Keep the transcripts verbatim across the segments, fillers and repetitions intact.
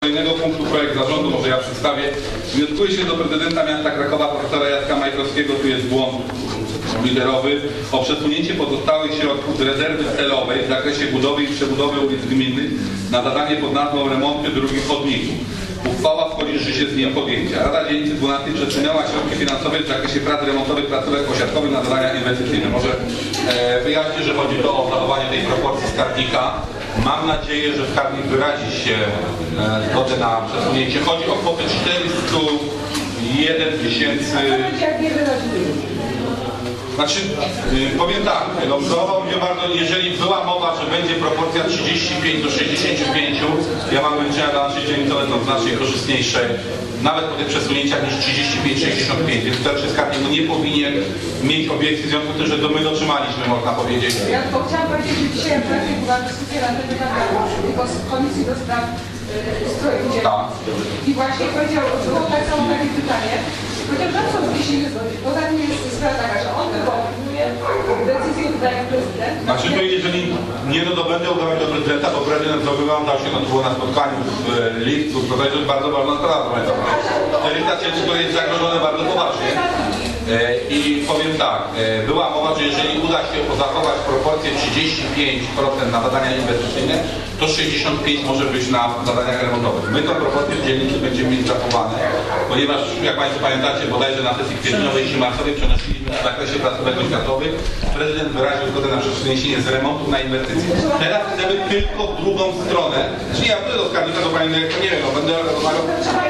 Kolejnego punktu projekt zarządu, może ja przedstawię. Wnioskuje się do prezydenta miasta Krakowa profesora Jacka Majkowskiego, tu jest błąd liderowy, o przesunięcie pozostałych środków z rezerwy celowej w zakresie budowy i przebudowy ulic gminnych na zadanie pod nazwą remonty drugich chodników. Uchwała wchodzi w życie z dniem podjęcia. Rada Dzielnicy dwunastej przesunęła środki finansowe w zakresie prac remontowych placówek osiadkowych na zadania inwestycyjne. Może e, wyjaśnię, że chodzi to o zachowanie tej proporcji skarbnika. Mam nadzieję, że skarbnik wyrazi się e, zgodę na przesunięcie. Chodzi o kwotę czterysta jeden tysięcy. Znaczy, yy, powiem tak, no, zdawał mnie bardzo, jeżeli była mowa, że będzie proporcja trzydzieści pięć do sześćdziesięciu pięciu, ja mam wyliczenia dla naszej dzielnicowe to znacznie korzystniejsze, nawet po tych przesunięciach niż trzydzieści pięć sześćdziesiąt pięć, więc starszy skarbnik nie powinien mieć obiekcji w związku z tym, że to my dotrzymaliśmy, można powiedzieć. Ja tylko chciałam powiedzieć, że dzisiaj wczoraj była dyskusja na ten temat tylko z Komisji do Spraw yy, Strojów Tak. I właśnie powiedział, było tak samo takie pytanie, powiedział, że co by się nie zgodzić, bo tam jest sprawa taka, że on wykonuje decyzję wydaje prezydent. Znaczy to jeżeli nie, no to będę udawać do prezydenta, bo prezydent zobowiązał się, no to było na spotkaniu w lipcu, to jest bardzo ważna sprawa, czterysta tysięcy, które jest zagrożone bardzo poważnie. I powiem tak, była mowa, że jeżeli uda się zachować proporcję trzydzieści pięć procent na zadania inwestycyjne, to sześćdziesiąt pięć procent może być na zadaniach remontowych. My tą proporcję w dzielnicy będziemy mieć zachowane, ponieważ jak Państwo pamiętacie, bodajże na sesji kwietniowej i marcowej przenosiliśmy w zakresie placówek oświatowych. Prezydent wyraził zgodę na przesunięcie z remontu na inwestycje. Teraz chcemy tylko w drugą stronę. Czyli ja pójdę do skarbnika, do Pani, nie wiem, no, będę rozmawiał.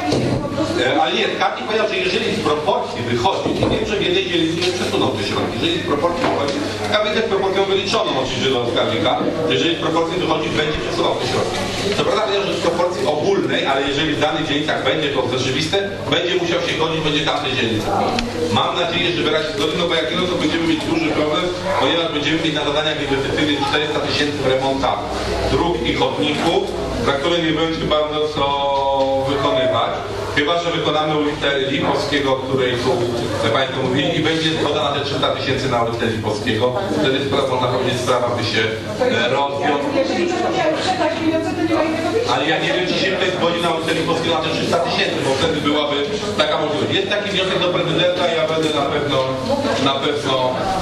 Ale nie, skarbnik powiedział, że jeżeli z proporcji wychodzi, i wiem, że w jednej dzielnicy nie przesuną te środki, jeżeli z proporcji wychodzi, ja będę z proporcją wyliczoną oczywiście do skarbnika, że jeżeli z proporcji wychodzi, będzie przesuwał te środki. Co prawda powiedział, że z proporcji ogólnej, ale jeżeli w danych dzielnicach będzie to rzeczywiste, będzie musiał się godzić, będzie tamtej dzielnicy. Mam nadzieję, że wyrazi zgody, no bo jak no to będziemy mieć duży problem, ponieważ będziemy mieć na zadaniach inwestycyjnych czterysta tysięcy w remontach dróg i chodników, za które nie będzie bardzo co wykonywać. Chyba że wykonamy ulicę Lipowskiego, o której tu Państwo mówili, i będzie zgoda na te trzysta tysięcy na ulicę Lipowskiego. Wtedy sprawa, można powiedzieć, sprawa by się rozwiązała. Jeżeli to miały przetać pieniądze, to nie ma innego wyjścia. Ale ja nie wiem, czy się ktoś zgodzi na ulicę Lipowskiego na te trzysta tysięcy, bo wtedy byłaby taka możliwość. Jest taki wniosek do prezydenta, ja będę na pewno, na pewno,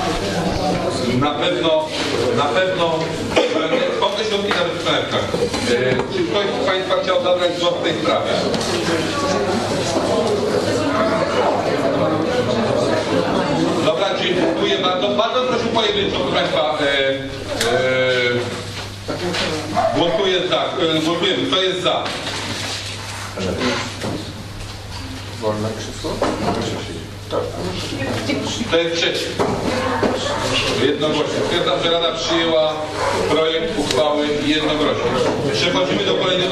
na pewno, na pewno, są te środki na wyprzedkach. Czy ktoś z Państwa chciał zabrać głos w tej sprawie? Dobra, dziękuję bardzo. Bardzo proszę pojedynczo, proszę Państwa. E, e, głosuję za. E, głosujemy. Kto jest za? Wolne krzesło? Kto jest przeciw? Jednogłośnie. Stwierdzam, że Rada przyjęła projekt uchwały jednogłośnie. Przechodzimy do kolejnego.